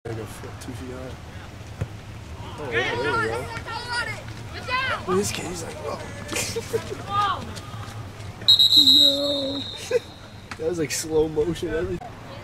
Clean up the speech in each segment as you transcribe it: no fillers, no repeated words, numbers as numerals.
Like a foot 2 feet high. Oh, there we go. Look at this kid, he's like, oh. No. That was like slow motion. Everything.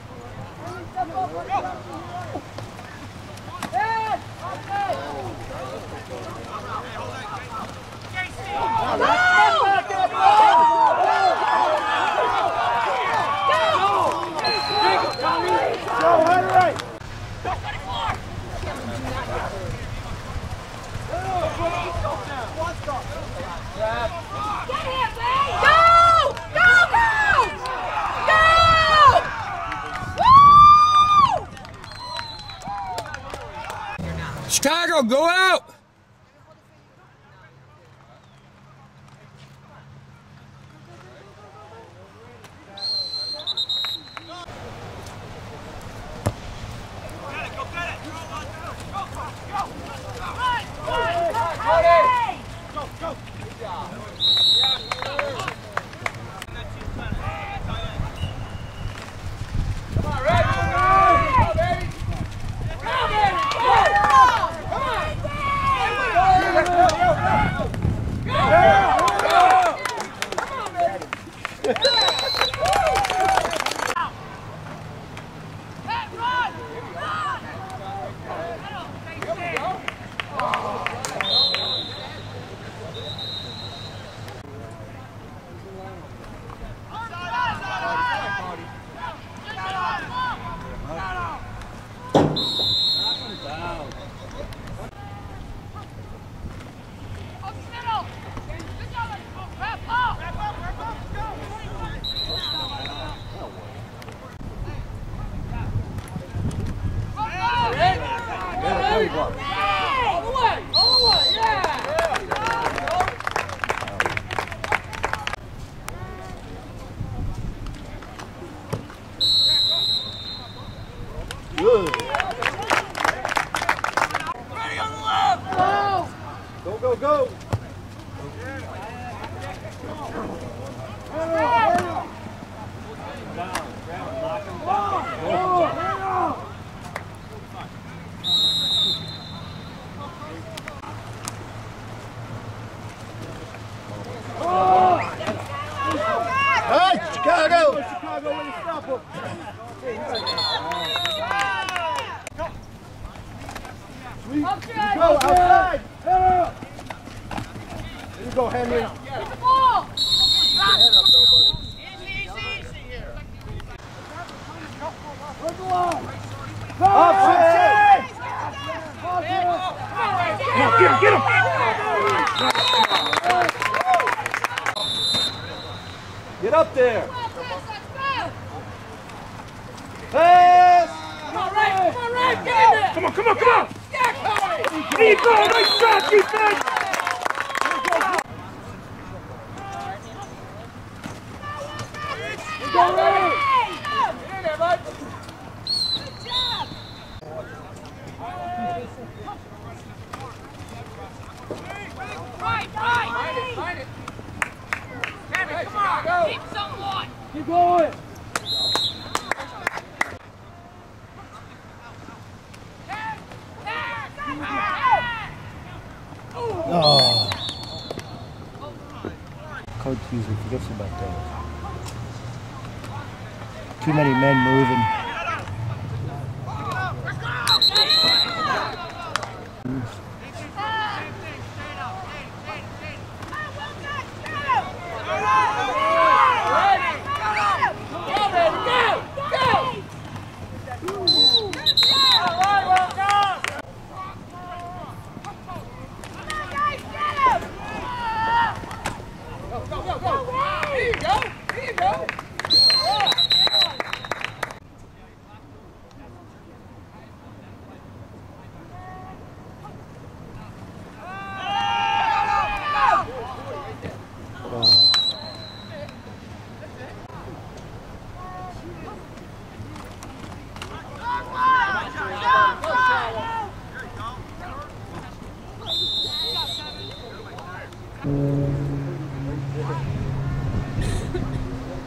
Chicago, go out! Good. Ready on the left. Go, go, go. Hey, Chicago! Chicago, way to stop him. Sweet. Okay, go outside. There you go, Henry. Get the ball. Head up, though, buddy. Easy here. Look along. Offside. Get him. Get up there. Pass. Come on, right, get in there. Come on. Nico, nice shot, defense. Go, Ray. Get in there, bud. Good job. Right. Find it. Kevin, come on. Keep someone. Keep going. Oh. Coach usually forgets about those. Too many men moving.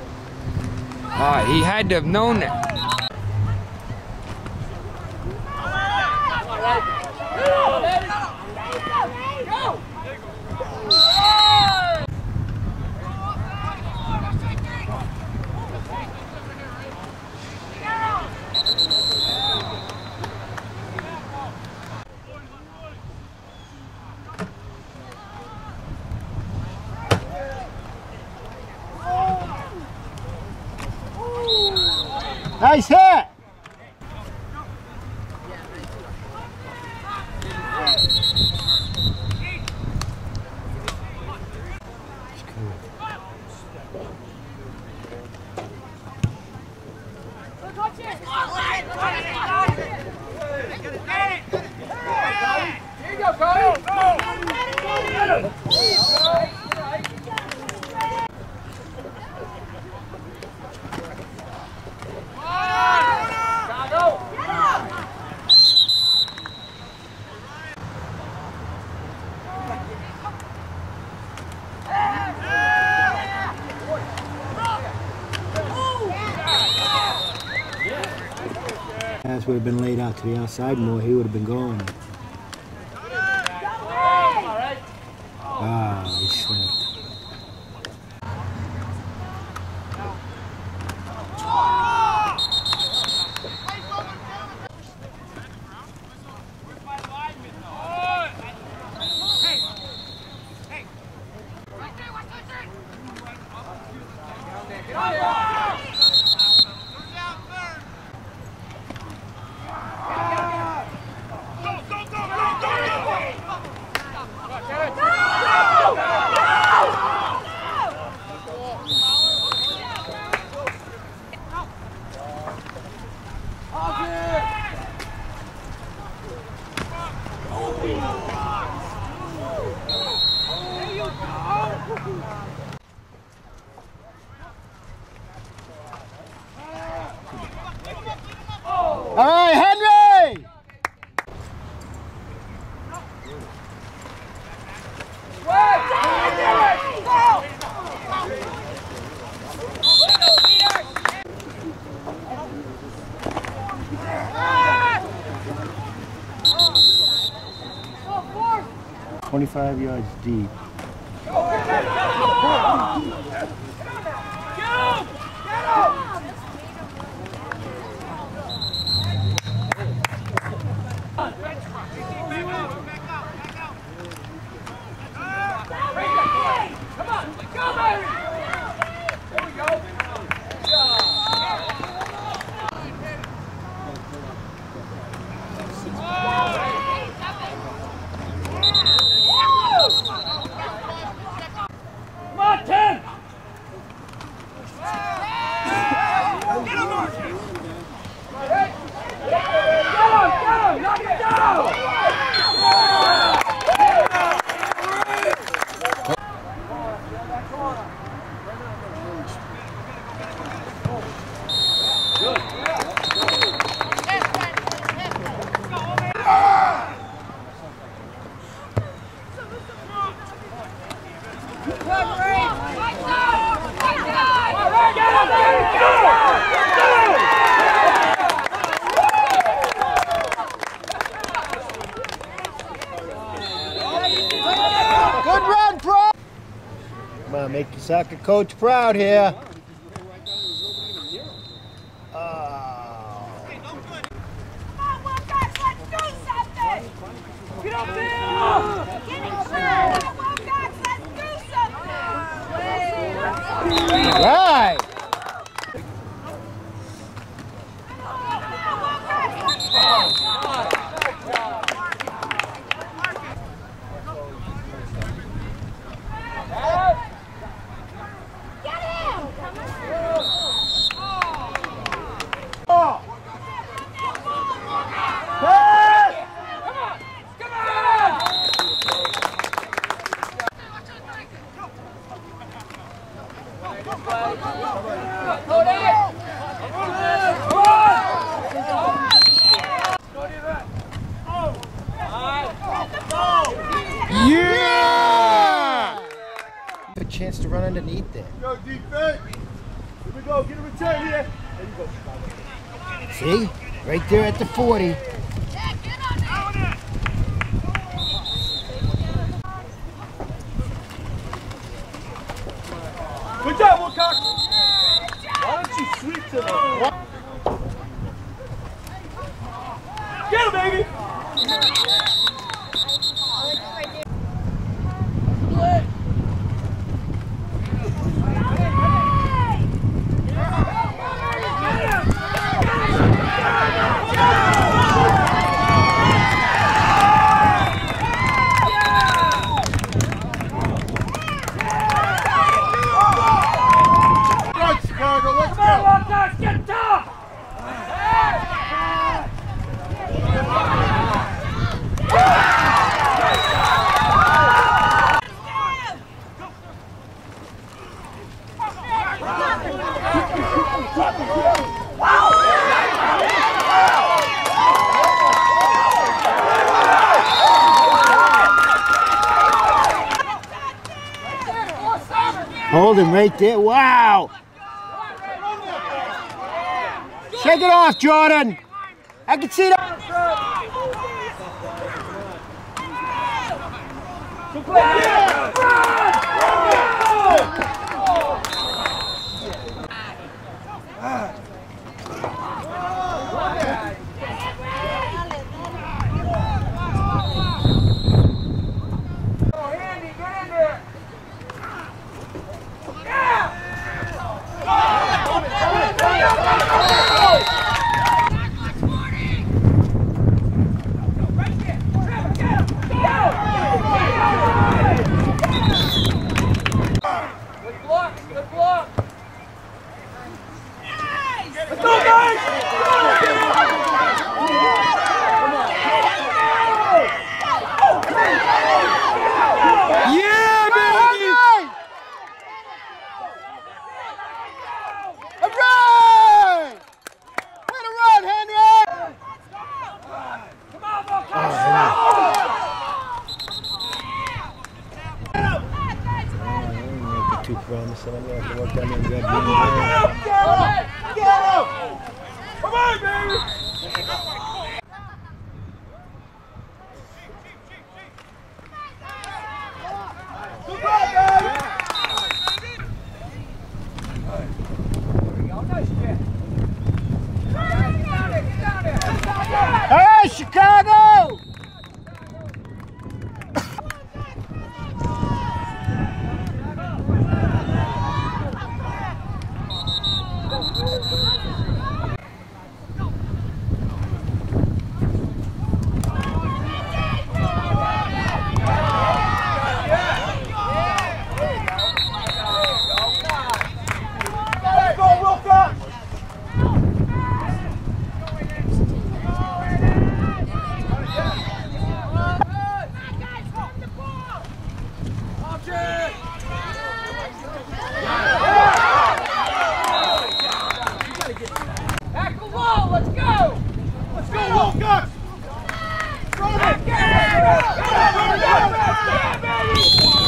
He had to have known that. Nice hit! Pass would have been laid out to the outside more, he would have been going. Ah, he slipped. All right, Henry! Go! 25 yards deep. Good run, Pro! Come on, make your soccer coach proud here. Get up there! Get it, sir! Let's do something! Right! Get him! Yeah! A chance to run underneath there. Go defense. Here we go. Get a return here. There you go. See? Right there at the 40. Yeah, get on there! baby! Hold him right there. Wow. Shake it off, Jordan. I can see that. Too promising. I'm going to have to work down there and grab the Get him! Come on, baby! Hey, Chicago!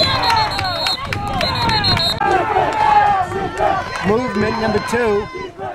Movement number 2.